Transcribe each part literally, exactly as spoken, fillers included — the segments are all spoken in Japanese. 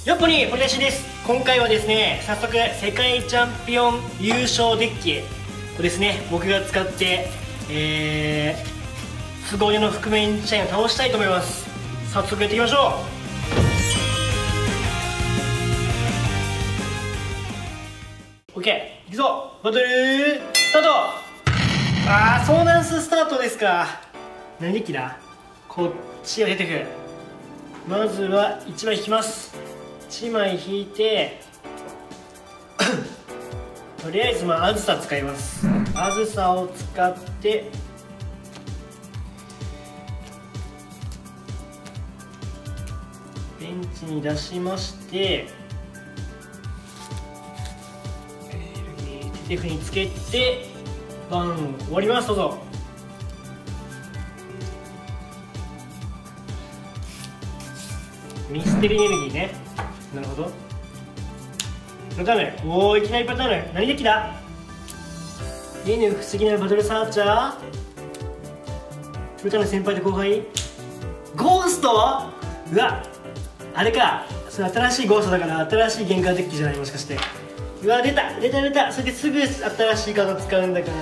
よっぽに掘り出しです。今回はですね、早速世界チャンピオン優勝デッキをですね、僕が使ってえー、凄腕の覆面社員を倒したいと思います。早速やっていきましょう。 OK、 いくぞ。バトルスタート。あー、ソーナンススタートですか。何デッキだ。こっちが出てくる。まずはいちまい引きます。いちまい引いてとりあえずまああずさ使います。あずさを使ってベンチに出しまして、手札につけてバン終わります。どうぞ。ミステリーエネルギーね。なるほど。パターン。おお、いきなりパターン。何デッキだ。例の不思議なバトルサーチャー。古田の先輩と後輩。ゴースト。うわ、あれか。それ新しいゴーストだから新しいゲンカーデッキじゃない、もしかして。うわ、出た出た出た。それですぐ新しいカード使うんだから。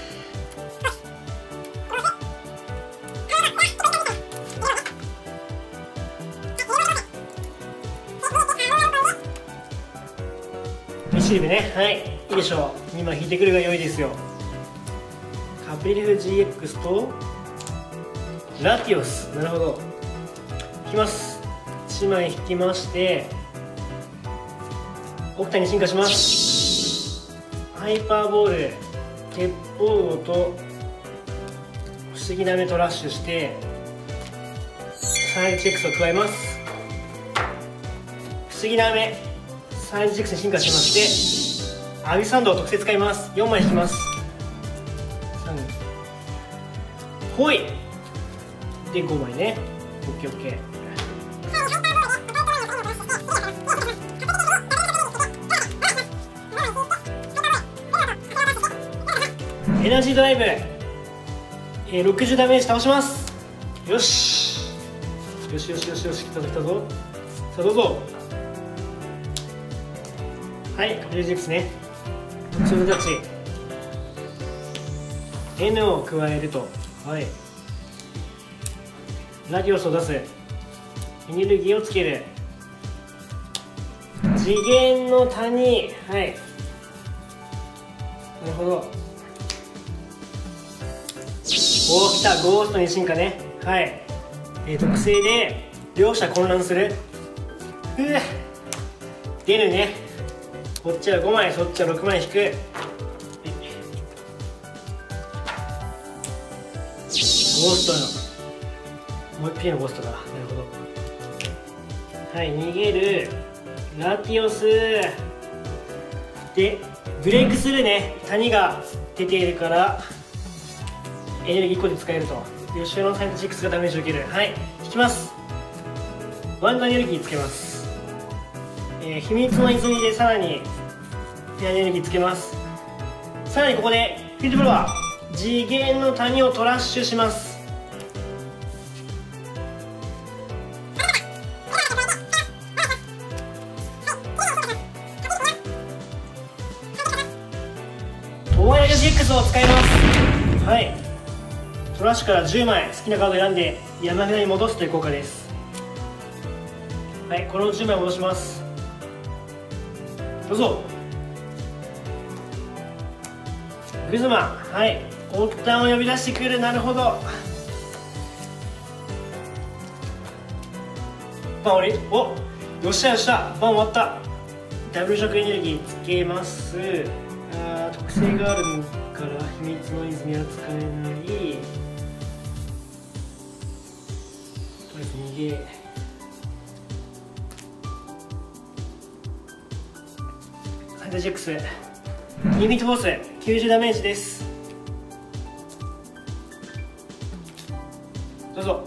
シールね。はい、いいでしょう。今引いてくるが良いですよ。カペリフ ジーエックス とラティオス。なるほど。引きます。いちまい引きましてオクタに進化します。ハイパーボール、鉄砲王と不思議な目とラッシュしてサイドチェックスを加えます。不思議な目サイドチェックスに進化しましてアビサンドを特製使います。よんまい引きます。さんほいでごまいね。オッケーオッケー。エナジードライブ、えー、ろくじゅうダメージ倒します。よしよしよしよしよし、来たぞ来たぞ。さあどうぞ。はい、カペリジェクスね。特徴のタッチ N を加えると、はい、ラディオスを出す。エネルギーをつける。次元の谷。はい、なるほど。おお、来た。ゴーストに進化ね。はい、えー、特性で両者混乱する。うわ出るね。こっちはごまい、そっちはろくまい引く。ゴーストのもう一匹のゴーストか。なるほど。はい、逃げる。ラティオスでブレイクスルーね。谷が出ているからエネルギーいっこで使えると。後ろのサイドチックスがダメージを受ける。はい、引きます。ワンドエネルギーつけます。えー、秘密の泉でさらにエネルギーつけます。さらにここでフィールドブロワー、次元の谷をトラッシュします。オーアイエスエックスを使います。はい、トラッシュからじゅうまい好きなカードを選んで山札に戻すという効果です。はい、このじゅうまい戻します。どうぞ。グズマ、はい、オクタンを呼び出してくる。なるほど。バン終わり。お、よっしゃよっしゃ、バン終わった。ダブルショックエネルギーつけます。あー、特性があるから秘密の泉は使えない。とりあえず逃げ。サイドジェックス、リミットフォースきゅうじゅうダメージです。どうぞ。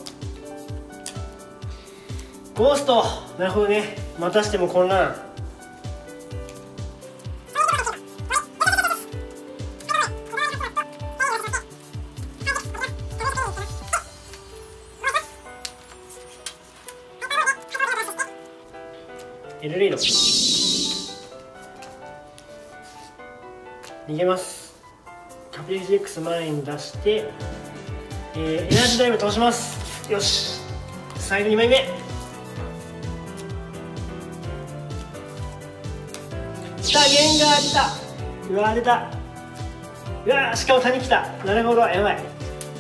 ゴースト。なるほどね。またしても混乱。 エルレイド逃げます。カピレージ X 前に出して、えー、エナジーダイブ倒します。よし、最後にまいめ来た。ゲンガー出た。うわー出た。うわーしかも谷来た。なるほど、やばい。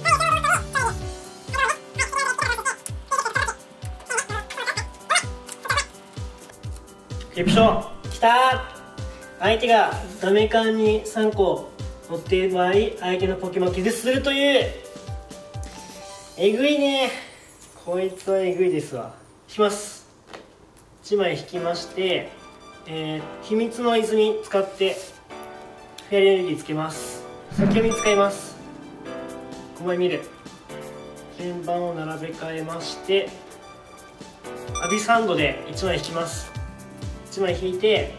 クリプションきたー。相手がダメカンにさんこ持っている場合、相手のポケモンを気絶するという。えぐいね。こいつはえぐいですわ。引きます。いちまい引きまして、えー、秘密の泉使ってフェアリーエネルギーつけます。先読み使います。ごまい見る。鍵盤を並べ替えまして、アビスハンドでいちまい引きます。いちまい引いて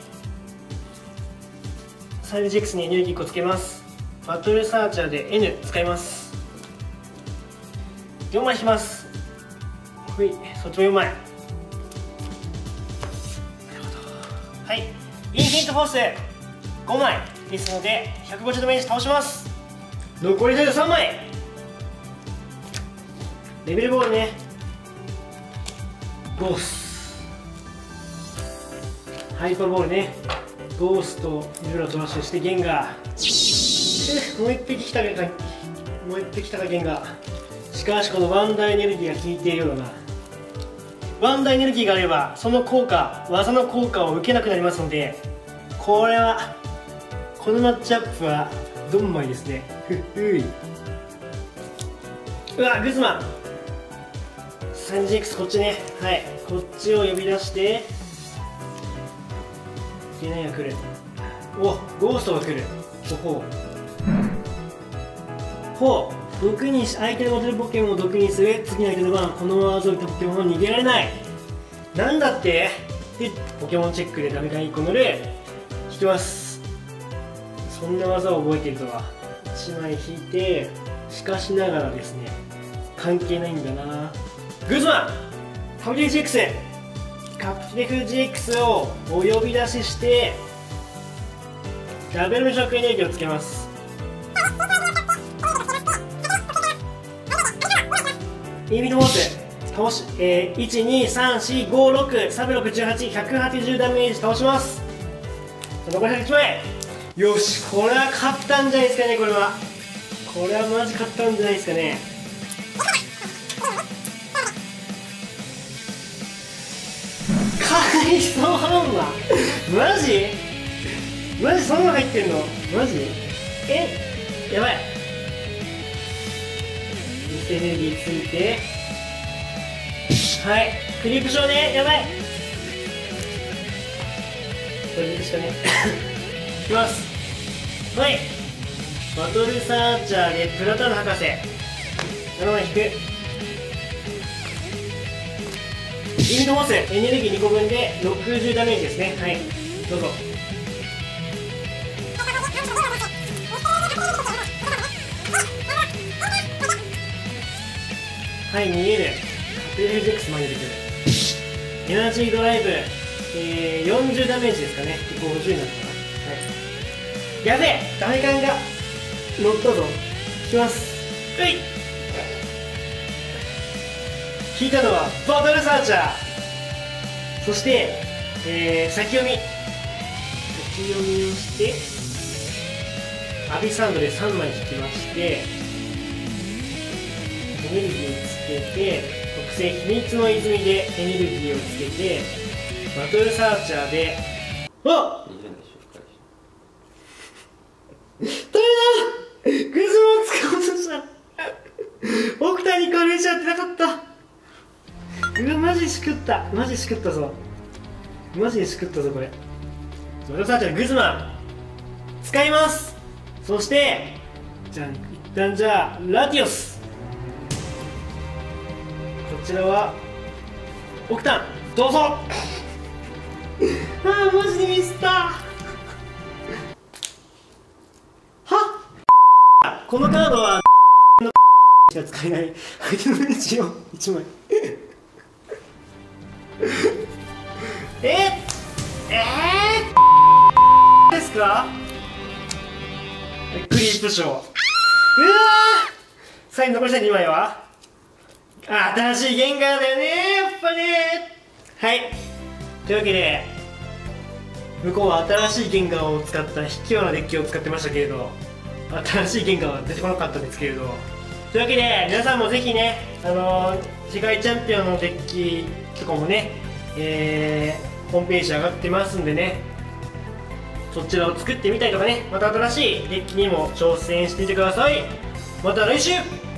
サイドジェックスにエネルギーいっこつけます。バトルサーチャーで N 使います。よんまい引きます。ほい、そっちもよんまい。なるほど。はい、インフィニットフォースごまいですのでひゃくごじゅうダメージ倒します。残りさんまい。レベルボールね。ゴースハイパーボールね。ゴーストいろいろトラッシュしてゲンガー。もう一匹来たかもう一匹来たかゲンガー。しかしこのワンダーエネルギーが効いているようだな。ワンダーエネルギーがあればその効果、技の効果を受けなくなりますので、これはこのマッチアップはドンマイですね。ふっふい。うわグズマ スリージーエックス こっちね。はい、こっちを呼び出してゲナイが来る。おゴーストが来る。ほほうほう。毒にし相手の持てるポケモンを毒にする。次の相手の番、このワードをいったポケモンは逃げられない。なんだってでポケモンチェックでダメかいっこ乗る。引きます。そんな技を覚えているとは。いちまい引いて、しかしながらですね、関係ないんだな。グズマンカプリレフ ジーエックス カプリレフ ジーエックス をお呼び出ししてラベルの食エネルギーをつけます。インフィニットフォース倒し、えー、いち、に、さん、よん、ご、ろく、さんびゃくろくじゅうはち、ひゃくはちじゅうダメージ倒します。残りいちまい。よし、これは勝ったんじゃないですかね。これはこれはマジ勝ったんじゃないですかね。海藻ハンマーマジマジそんなの入ってんのマジ。えやばい。エネルギーついて、はい、クリープショーね。やばい、これでいくしかねいきます。はい、バトルサーチャーでプラターン博士ななまい引く。インフィニットフォースエネルギーにこぶんでろくじゅうダメージですね。はい、どうぞ。はい、逃げる。カプリレフ ジーエックス 前に出てくる。エナジードライブ、えー、よんじゅうダメージですかね。ごじゅうになったかな。はい、やべえ、ダメカンが乗ったぞ。引きます。うい、引いたのはバトルサーチャー。そして、えー、先読み先読みをしてアビサンドでさんまい引きまして、エネルギーつけて、特性秘密の泉でエネルギーをつけて、バトルサーチャーで、あっダメだ、グズマを使おうとした。オクタにカレージやってなかった。うわマジしくった、マジしくったぞ、マジでしくったぞこれ。バトルサーチャーグズマ使います。そしてじゃあ一旦じゃあラティオス、こちらはオクタンどうぞああマジでミスったはっこのカードはしか使えない相手のエをいちまいえっえーですか。クリープショー。うわー、最後残りしたにまいはあ、新しいゲンガーだよね、やっぱね。はい、というわけで向こうは新しいゲンガーを使った卑怯なデッキを使ってましたけれど、新しいゲンガーは出てこなかったんですけれど、というわけで皆さんもぜひね、あのー、世界チャンピオンのデッキとかもね、えー、ホームページ上がってますんでね、そちらを作ってみたりとかね、また新しいデッキにも挑戦してみてください。また来週。